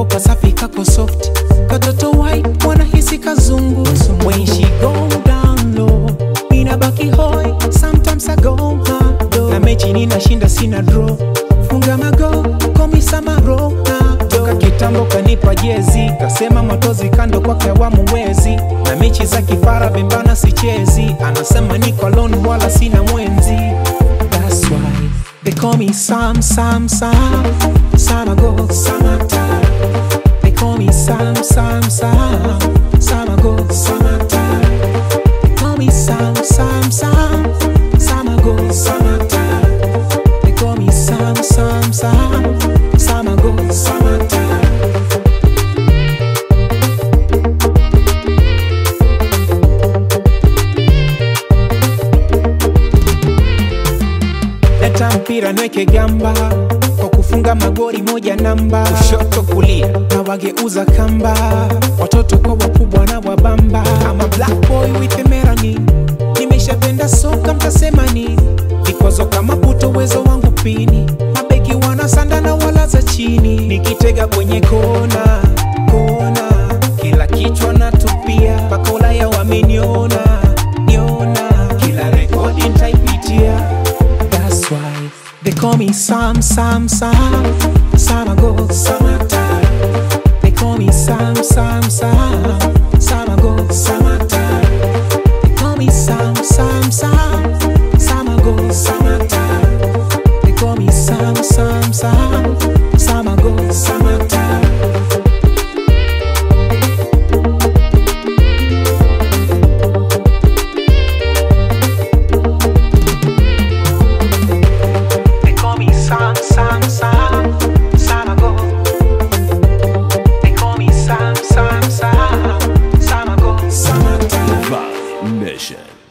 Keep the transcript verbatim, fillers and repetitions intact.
kasafi kako soft, katoto white wanahisi kazungu. When she go down low, inabaki hoi, sometimes I go hard. Na mechi ninashinda sina draw, funga mago, komisa marona. Toka kitambo kanipa jezi, kasema matozi kando kwake hawamwezi. Na mechi za kifara bembana sichezi, anasema niko alone wala sina mwenzi. That's why they call me Sam, Sam, Sam, Sam I go, summertime. They call me Sam, Sam, Sam, Sam I go, summertime. They call me Sam, Sam, Sam, Sam I go, summertime. They call me Sam, Sam, Sam, Sam I go, summertime. Leta mpira nweke gamba, kwa kufunga magori moja namba. Kushoto kulia na wageuza kamba, watoto kwa wakubwa na wabamba. I'm a black boy with a melanin, nimeshapenda soka mtasema nini? Vikwazo kama puto uwezo wangu pini, mabeki wanasanda na wala za chini. Nikitega kwenye kona, kona, kila kichwa natupia, mpaka Ulaya wameniona, niona, kila rekodi nitaipitia. That's why they call me Sam, Sam, Sam, Sam I go, summertime. They call me Sam, Sam, Sam, Sam I go, summertime. They call me Sam, Sam, Sam, Sam I go, summertime. They call me Sam, Sam, Sam, Sam I go, summertime. Sam, Sam, Sam, Sam I go. They call me Sam, Sam, Sam, Sam I go. Summertime. Vibe Mission.